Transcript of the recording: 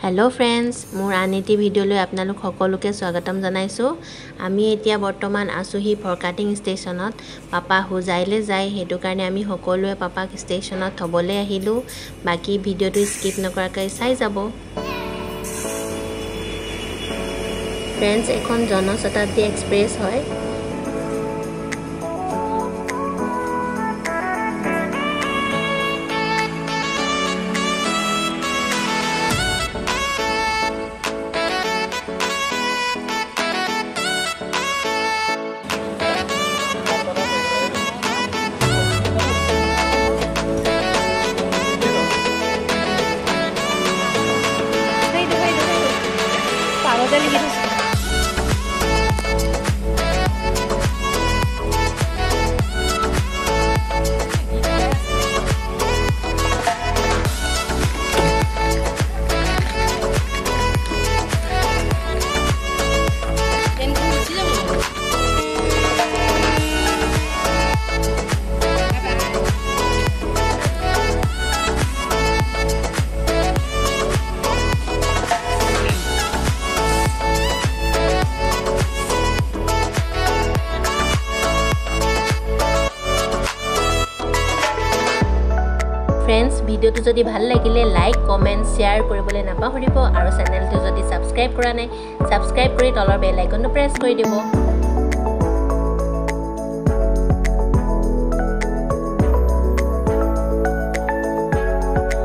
hello friends मोर आनिटी video লৈ আপোনালোক সকলোকে স্বাগতম জনাইছো আমি এতিয়া বৰ্তমান আছোহি ফৰকাটিং ষ্টেচনত পাপা হোজাইলে যায় হেতু কাৰণে আমি সকলোৱে পাপাক ষ্টেচনত থবলৈ আহিলো বাকি ভিডিওটো স্কিপ নকৰাকৈ চাই যাব फ्रेंड्स এখন জনশতাব্দী এক্সপ্ৰেছ হয় फ्रेंड्स भिडिओ तो जदि ভাল লাগিলে लाइक कमेंट शेयर কৰিবলৈ নাপাহৰিব আৰু চেনেলটো যদি সাবস্ক্ৰাইব কৰা নাই সাবস্ক্ৰাইব কৰি তলৰ বেল আইকনটো প্ৰেছ কৰি দিব